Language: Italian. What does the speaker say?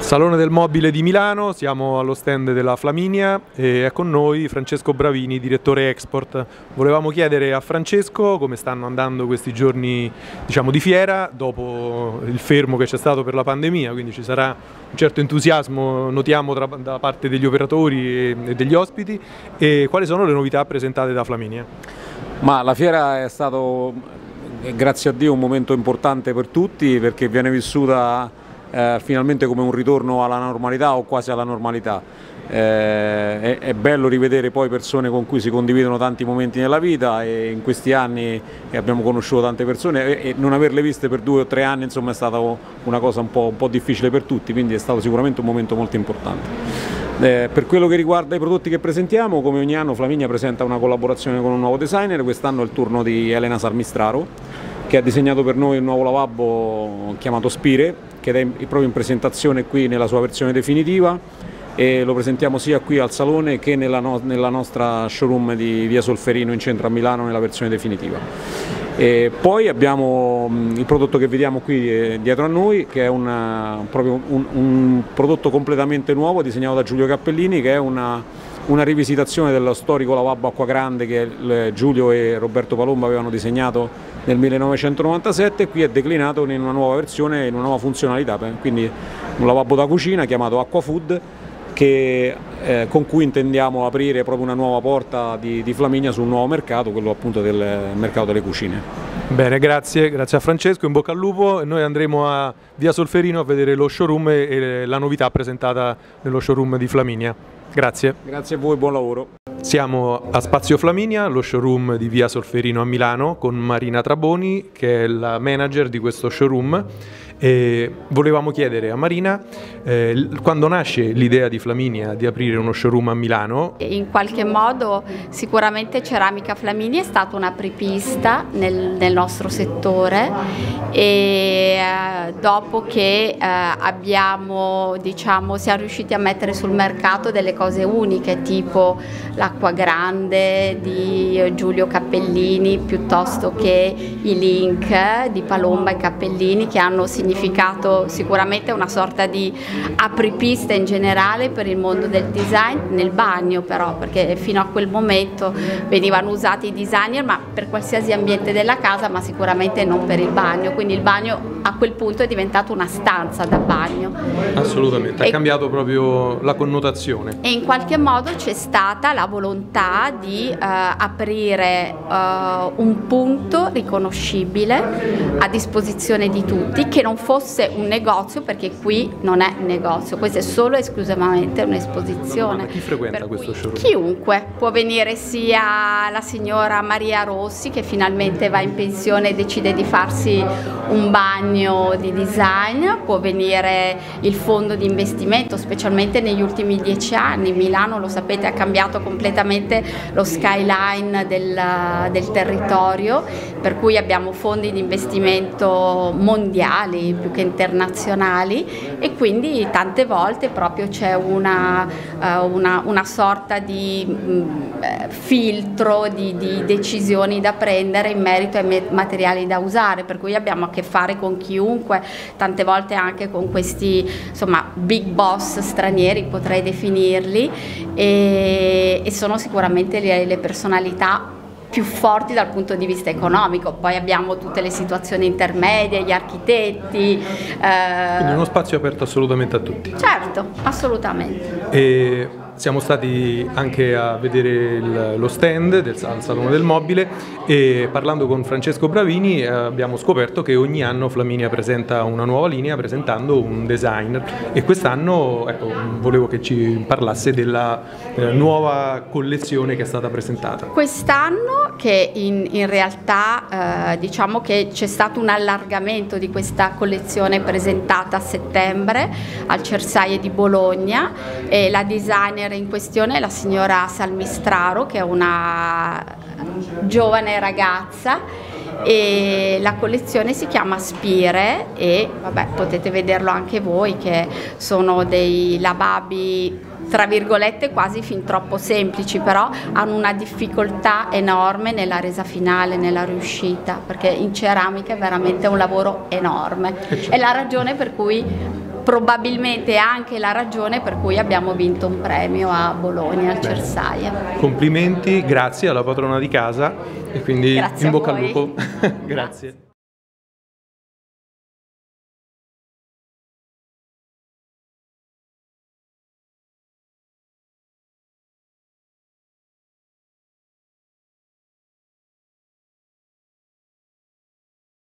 Salone del Mobile di Milano, siamo allo stand della Flaminia e è con noi Francesco Bravini, direttore Export. Volevamo chiedere a Francesco come stanno andando questi giorni, diciamo, di fiera dopo il fermo che c'è stato per la pandemia, quindi ci sarà un certo entusiasmo, notiamo, da parte degli operatori e degli ospiti. E quali sono le novità presentate da Flaminia? Ma la fiera è stato, grazie a Dio, un momento importante per tutti, perché viene vissuta finalmente come un ritorno alla normalità o quasi alla normalità. È bello rivedere poi persone con cui si condividono tanti momenti nella vita, e in questi anni abbiamo conosciuto tante persone e non averle viste per 2 o 3 anni, insomma, è stata una cosa un po' difficile per tutti, quindi è stato sicuramente un momento molto importante. Per quello che riguarda i prodotti che presentiamo, come ogni anno Flaminia presenta una collaborazione con un nuovo designer. Quest'anno è il turno di Elena Salmistraro, che ha disegnato per noi un nuovo lavabo chiamato Spire, che è proprio in presentazione qui nella sua versione definitiva, e lo presentiamo sia qui al Salone che nella nostra showroom di via Solferino in centro a Milano nella versione definitiva. E poi abbiamo il prodotto che vediamo qui dietro a noi, che è proprio un prodotto completamente nuovo disegnato da Giulio Cappellini, che è una rivisitazione dello storico lavabo acqua grande che Giulio e Roberto Palomba avevano disegnato nel 1997. Qui è declinato in una nuova versione, in una nuova funzionalità, quindi un lavabo da cucina chiamato Aqua Food, con cui intendiamo aprire proprio una nuova porta di Flaminia su un nuovo mercato, quello appunto del mercato delle cucine. Bene, grazie a Francesco, in bocca al lupo. Noi andremo a via Solferino a vedere lo showroom e la novità presentata nello showroom di Flaminia. Grazie. Grazie a voi, buon lavoro. Siamo a Spazio Flaminia, lo showroom di via Solferino a Milano, con Marina Traboni, che è la manager di questo showroom. E volevamo chiedere a Marina quando nasce l'idea di Flaminia di aprire uno showroom a Milano. In qualche modo sicuramente Ceramica Flaminia è stata una apripista nel nostro settore, e dopo che siamo riusciti a mettere sul mercato delle cose uniche, tipo l'acqua grande di Giulio Cappellini, piuttosto che i link di Palomba e Cappellini, che hanno significato sicuramente una sorta di apripista in generale per il mondo del design nel bagno, però, perché fino a quel momento venivano usati i designer ma per qualsiasi ambiente della casa, ma sicuramente non per il bagno, quindi il bagno a quel punto è diventato una stanza da bagno. Assolutamente, ha cambiato proprio la connotazione. E in qualche modo c'è stata la volontà di aprire un punto riconoscibile a disposizione di tutti, che non fosse un negozio, perché qui non è negozio, questo è solo esclusivamente un'esposizione. Ma chi frequenta questo showroom? Chiunque, può venire sia la signora Maria Rossi, che finalmente va in pensione e decide di farsi un bagno di design, può venire il fondo di investimento, specialmente negli ultimi 10 anni. Milano, lo sapete, ha cambiato completamente lo skyline del territorio, per cui abbiamo fondi di investimento mondiali più che internazionali, e quindi tante volte proprio c'è una sorta di filtro di decisioni da prendere in merito ai materiali da usare, per cui abbiamo a che fare con chiunque, tante volte anche con questi, insomma, big boss stranieri, potrei definirli, e sono sicuramente le personalità più forti dal punto di vista economico. Poi abbiamo tutte le situazioni intermedie, gli architetti. Quindi uno spazio aperto assolutamente a tutti. Certo, assolutamente. E siamo stati anche a vedere lo stand al Salone del Mobile, e parlando con Francesco Bravini abbiamo scoperto che ogni anno Flaminia presenta una nuova linea presentando un designer, e quest'anno, ecco, volevo che ci parlasse della nuova collezione che è stata presentata. Quest'anno, che in realtà diciamo che c'è stato un allargamento di questa collezione presentata a settembre al Cersaie di Bologna, e la designer in questione è la signora Salmistraro, che è una giovane ragazza, e la collezione si chiama Spire, e vabbè, potete vederlo anche voi, che sono dei lavabi tra virgolette quasi fin troppo semplici, però hanno una difficoltà enorme nella resa finale, nella riuscita, perché in ceramica è veramente un lavoro enorme. È la ragione per cui probabilmente anche la ragione per cui abbiamo vinto un premio a Bologna, al Cersaia. Complimenti, grazie alla padrona di casa e quindi Grazie in bocca a al voi. lupo. Grazie.